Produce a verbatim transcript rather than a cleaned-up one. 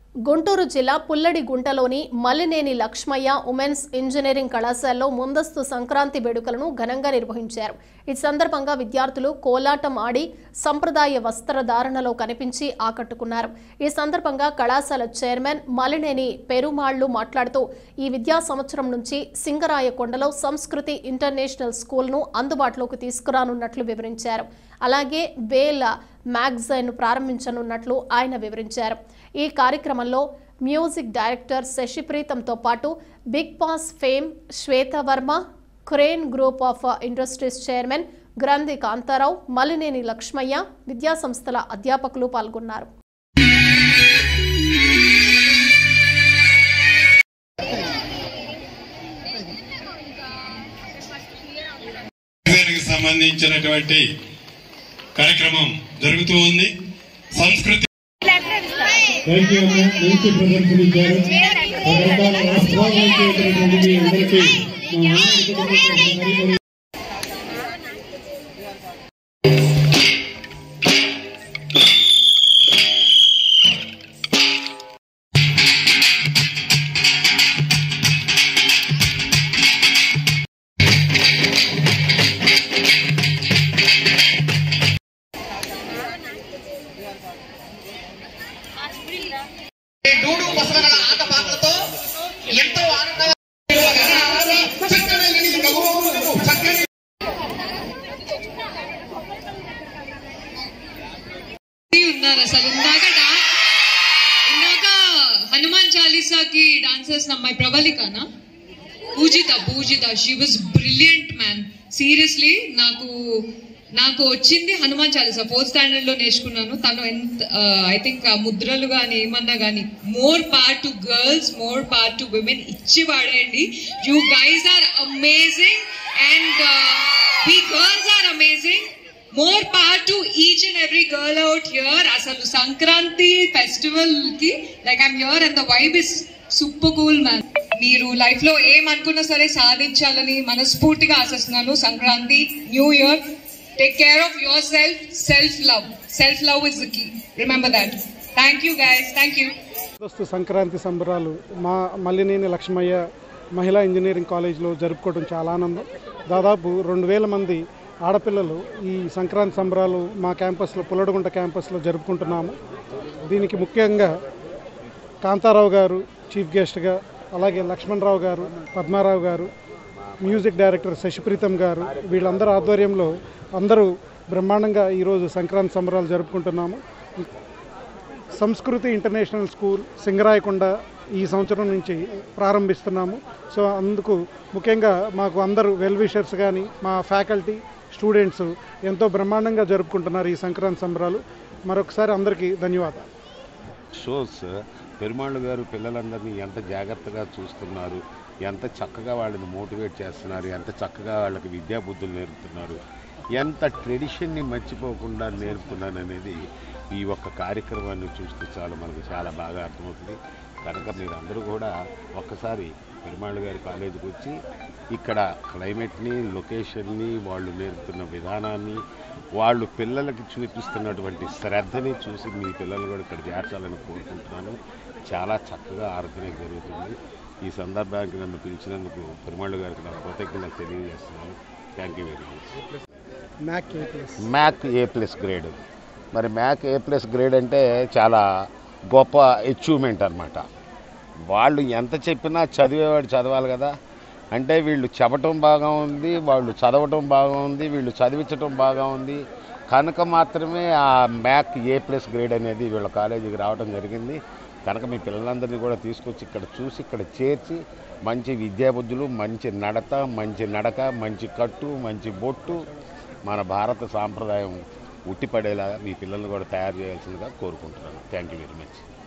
గుంటూరు జిల్లా పుల్లడిగుంటలోని Malineni Lakshmaiah women's engineering కళాశాలలో ముందస్తు సంక్రాంతి వేడుకలను ఘనంగా నిర్వహించారు. ఈ సందర్భంగా విద్యార్థులు కోలాటం ఆడి సంప్రదాయ వస్త్రధారణలో కనిపించి ఆకట్టుకున్నారు. ఈ సందర్భంగా కళాశాల చైర్మన్ మలినేని పెరుమాళ్లు మాట్లాడుతూ ఈ విద్యా సంవత్సరం నుంచి సింగరాయకొండలో సంస్కృతి ఇంటర్నేషనల్ స్కూల్ను అందుబాటులోకి తీసుకురానున్నట్లు వివరించారు. అలాగే వేల మ్యాగజైన్ ప్రారంభించనున్నట్లు ఆయన వివరించారు. ఈ కార్యక్రమంలో మ్యూజిక్ డైరెక్టర్ శశిప్రీతంతో పాటు Bigg Boss fame Swetha Varma, crane group of industries chairman Granthi Kantharao, Malineni Lakshmaiah, విద్యాసంస్థల అధ్యాపకులు పాల్గొన్నారు. సంబంధించినటువంటి కార్యక్రమం జరుగుతూ ఉంది. సంస్కృతి మంచి ప్రదర్శనించారు. రకరకాల రాష్ట్రాలకి అందరికీ డూడు పసలగల ఆట పాటలతో ఎంతో ఆనందంగా ఉన్నారు. అసలు ఇందాక ఇందాక హనుమాన్ చాలీసాకి డాన్సర్స్ అమ్మాయి ప్రబలికనా Pujitha Pujitha she was brilliant man. Seriously నాకు నాకు వచ్చింది హనుమాన్ చాలీసా ఫోర్త్ స్టాండర్డ్ లో నేర్చుకున్నాను. తను ఎంత ఐ థింక్ ఆ ముద్రలు గాని ఏమన్నా గానీ more part to girls, more part to women ఇచ్చి వాడేయండి. You guys are amazing and we girls are amazing. More part to each and every girl out here. అసలు సంక్రాంతి ఫెస్టివల్ కి like I'm here and the vibe is super cool man. మీరు life లో ఏమనుకున్నా సరే సాధించాలని మనస్ఫూర్తిగా ఆశిస్తున్నాను. Sankranti, new year, take care of yourself. Self love, self love is the key, remember that. Thank you guys, thank you. ముందస్తు సంక్రాంతి సంబరాలు మా మల్లినేని లక్ష్మయ్య మహిళా ఇంజనీరింగ్ కాలేజ్లో జరుపుకోవడం చాలా ఆనందం. దాదాపు రెండు వేల మంది ఆడపిల్లలు ఈ సంక్రాంతి సంబరాలు మా క్యాంపస్లో పుల్లడిగుంట క్యాంపస్లో జరుపుకుంటున్నాము. దీనికి ముఖ్యంగా కాంతారావు గారు చీఫ్ గెస్ట్గా, అలాగే లక్ష్మణరావు గారు, పద్మారావు గారు, మ్యూజిక్ డైరెక్టర్ శశిప్రీతం గారు, వీళ్ళందరూ ఆధ్వర్యంలో అందరూ బ్రహ్మాండంగా ఈరోజు సంక్రాంతి సంబరాలు జరుపుకుంటున్నాము. సంస్కృతి ఇంటర్నేషనల్ స్కూల్ సింగరాయకొండ ఈ సంవత్సరం నుంచి ప్రారంభిస్తున్నాము. సో అందుకు ముఖ్యంగా మాకు అందరూ వెల్ విషర్స్ కానీ మా ఫ్యాకల్టీ, స్టూడెంట్స్ ఎంతో బ్రహ్మాండంగా జరుపుకుంటున్నారు ఈ సంక్రాంతి సంబరాలు. మరొకసారి అందరికీ ధన్యవాదాలు. షోస్ పెరుమాళ్ళు గారు పిల్లలందరినీ ఎంత జాగ్రత్తగా చూస్తున్నారు, ఎంత చక్కగా వాళ్ళని మోటివేట్ చేస్తున్నారు, ఎంత చక్కగా వాళ్ళకి విద్యా బుద్ధులు నేర్పుతున్నారు, ఎంత ట్రెడిషన్ని మర్చిపోకుండా నేర్పుతున్నారు అనేది ఈ ఒక్క కార్యక్రమాన్ని చూస్తే చాలు మనకు చాలా బాగా అర్థమవుతుంది. కనుక మీరు అందరూ కూడా ఒక్కసారి పెరుమాళ్ళు గారి కాలేజీకి వచ్చి ఇక్కడ క్లైమేట్ని, లొకేషన్ని, వాళ్ళు నేర్పుతున్న విధానాన్ని, వాళ్ళు పిల్లలకి చూపిస్తున్నటువంటి శ్రద్ధని చూసి మీ పిల్లలు కూడా ఇక్కడ చేర్చాలని కోరుకుంటున్నాను. చాలా చక్కగా ఆర్గనైజ్ జరుగుతుంది. ఈ సందర్భానికి నన్ను పిలిచినందుకు పెరుమాళ్ళు గారికి నా కృతజ్ఞతలు తెలియజేస్తున్నాను. Thank you very much. MAC A plus MAC A plus grade. మరి మ్యాక్ ఏ ప్లస్ గ్రేడ్ అంటే చాలా గొప్ప అచీవ్మెంట్ అనమాట. వాళ్ళు ఎంత చెప్పినా చదివేవాడు చదవాలి కదా. అంటే వీళ్ళు చెప్పటం బాగా ఉంది, వాళ్ళు చదవటం బాగా ఉంది, వీళ్ళు చదివించటం బాగా ఉంది. కనుక మాత్రమే ఆ మ్యాక్ ఏ ప్లస్ గ్రేడ్ అనేది వీళ్ళ కాలేజీకి రావడం జరిగింది. కనుక మీ పిల్లలందరినీ కూడా తీసుకొచ్చి ఇక్కడ చూసి ఇక్కడ చేర్చి మంచి విద్యాబుద్ధులు, మంచి నడత, మంచి నడక, మంచి కట్టు, మంచి బొట్టు, మన భారత సాంప్రదాయం ఉట్టిపడేలా మీ పిల్లల్ని కూడా తయారు చేయాల్సిందిగా కోరుకుంటున్నాను. Thank you very much.